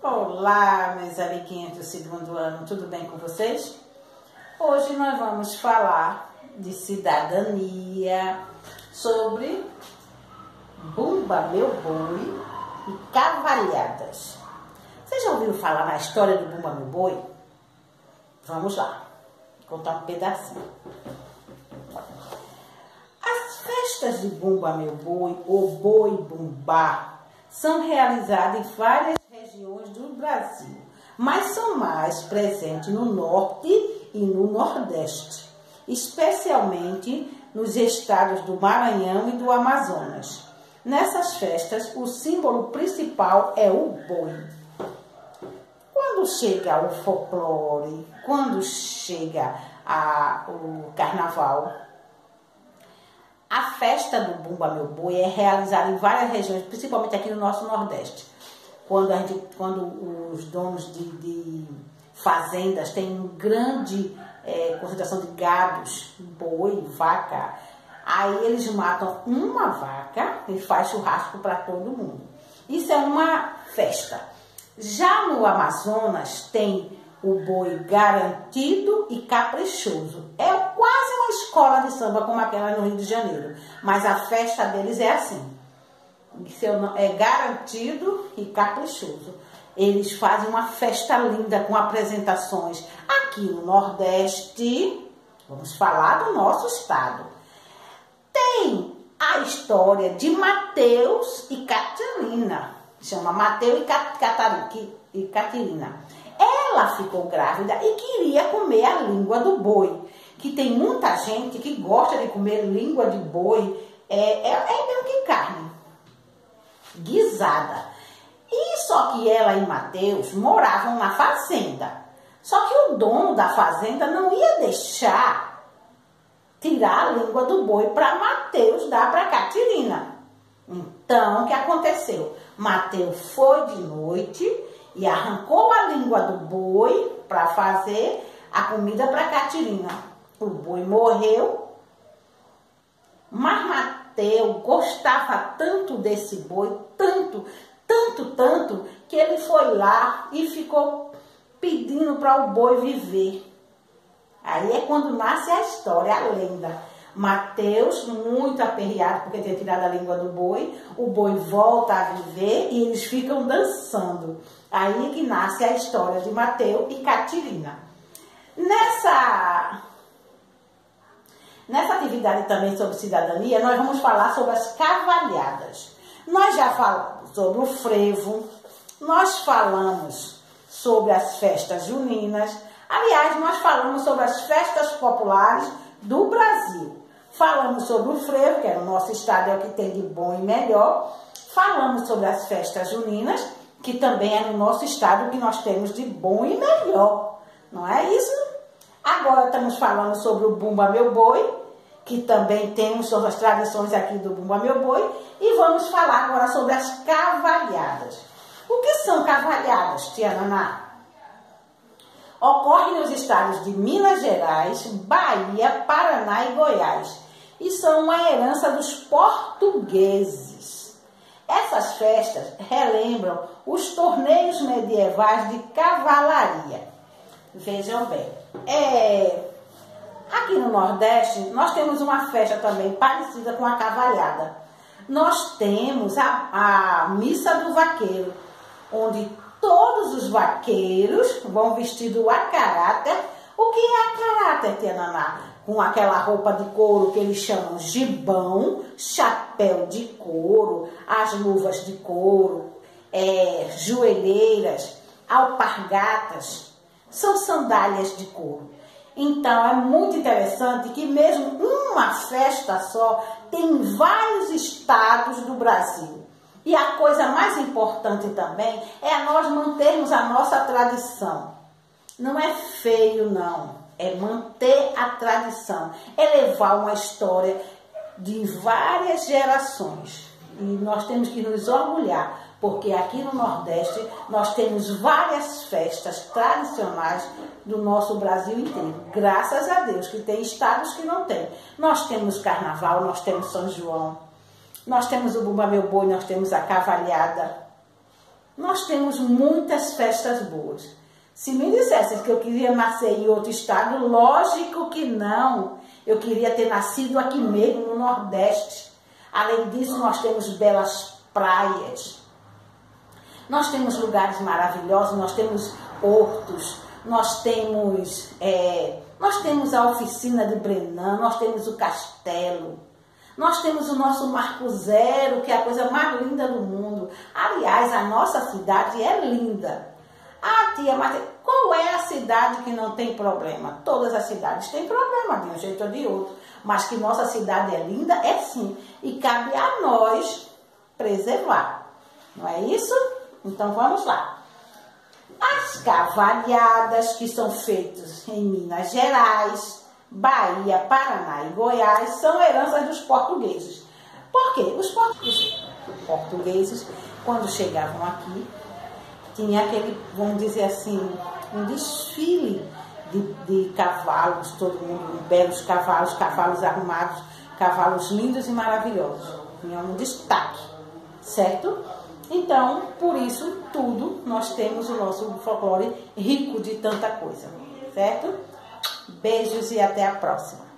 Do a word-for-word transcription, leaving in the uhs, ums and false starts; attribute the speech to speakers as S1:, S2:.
S1: Olá, meus amiguinhos do segundo ano, tudo bem com vocês? Hoje nós vamos falar de cidadania, sobre Bumba Meu Boi e cavalhadas. Vocês já ouviram falar na história do Bumba Meu Boi? Vamos lá, vou contar um pedacinho. As festas de Bumba Meu Boi, ou Boi Bumbá, são realizadas em várias regiões do Brasil, mas são mais presentes no norte e no nordeste, especialmente nos estados do Maranhão e do Amazonas. Nessas festas, o símbolo principal é o boi. Quando chega o folclore, quando chega a, o carnaval, a festa do Bumba Meu Boi é realizada em várias regiões, principalmente aqui no nosso Nordeste. Quando, a gente, quando os donos de, de fazendas têm uma grande é, concentração de gados, boi, vaca, aí eles matam uma vaca e faz churrasco para todo mundo. Isso é uma festa. Já no Amazonas tem o boi garantido e caprichoso. É quase uma escola de samba como aquela no Rio de Janeiro. Mas a festa deles é assim. É garantido e caprichoso. Eles fazem uma festa linda com apresentações. Aqui no Nordeste, vamos falar do nosso estado, tem a história de Mateus e Catarina. Chama Mateus e Catarina. Ela ficou grávida e queria comer a língua do boi. Que tem muita gente que gosta de comer língua de boi, é, é, é mesmo que carne, guisada. E só que ela e Mateus moravam na fazenda. Só que o dono da fazenda não ia deixar tirar a língua do boi para Mateus dar para Catarina. Então, o que aconteceu? Mateus foi de noite e arrancou a língua do boi para fazer a comida para Catarina. O boi morreu, mas Mateus gostava tanto desse boi, tanto, tanto, tanto, que ele foi lá e ficou pedindo para o boi viver. Aí é quando nasce a história, a lenda. Mateus, muito aperreado porque tinha tirado a língua do boi, o boi volta a viver e eles ficam dançando. Aí é que nasce a história de Mateus e Catarina. Nessa, nessa atividade também sobre cidadania, nós vamos falar sobre as cavalhadas. Nós já falamos sobre o frevo, nós falamos sobre as festas juninas. Aliás, nós falamos sobre as festas populares do Brasil. Falamos sobre o frevo, que é o nosso estado, é o que tem de bom e melhor. Falamos sobre as festas juninas, que também é no nosso estado que nós temos de bom e melhor. Não é isso? Agora estamos falando sobre o Bumba Meu Boi, que também temos sobre as tradições aqui do Bumba Meu Boi. E vamos falar agora sobre as cavalhadas. O que são cavalhadas, tia Naná? Ocorre nos estados de Minas Gerais, Bahia, Paraná e Goiás. E são uma herança dos portugueses. Essas festas relembram os torneios medievais de cavalaria. Vejam bem, é... aqui no Nordeste nós temos uma festa também parecida com a cavalhada. Nós temos a, a Missa do Vaqueiro, onde todos os vaqueiros vão vestidos a caráter. O que é a caráter, tia Naná? Com aquela roupa de couro que eles chamam gibão, chapéu de couro, as luvas de couro, é, joelheiras, alpargatas, são sandálias de couro. Então é muito interessante que mesmo uma festa só tem vários estados do Brasil. E a coisa mais importante também é nós mantermos a nossa tradição. Não é feio, não. É manter a tradição. É levar uma história de várias gerações. E nós temos que nos orgulhar, porque aqui no Nordeste nós temos várias festas tradicionais do nosso Brasil inteiro. Graças a Deus, que tem estados que não tem. Nós temos Carnaval, nós temos São João. Nós temos o Bumba Meu Boi, nós temos a cavalhada. Nós temos muitas festas boas. Se me dissessem que eu queria nascer em outro estado, lógico que não. Eu queria ter nascido aqui mesmo, no Nordeste. Além disso, nós temos belas praias. Nós temos lugares maravilhosos, nós temos hortos, nós temos, é, nós temos a oficina de Brenan, nós temos o castelo, nós temos o nosso Marco Zero, que é a coisa mais linda do mundo. Aliás, a nossa cidade é linda. Ah, tia, mas qual é a cidade que não tem problema? Todas as cidades têm problema, de um jeito ou de outro. Mas que nossa cidade é linda, é sim. E cabe a nós preservar. Não é isso? Então vamos lá. As cavalhadas que são feitas em Minas Gerais, Bahia, Paraná e Goiás são heranças dos portugueses. Por quê? Os portugueses, quando chegavam aqui, tinha aquele, vamos dizer assim, um desfile de, de cavalos, todo mundo, belos cavalos, cavalos arrumados, cavalos lindos e maravilhosos. Tinha um destaque, certo? Então, por isso, tudo, nós temos o nosso folclore rico de tanta coisa, certo? Beijos e até a próxima.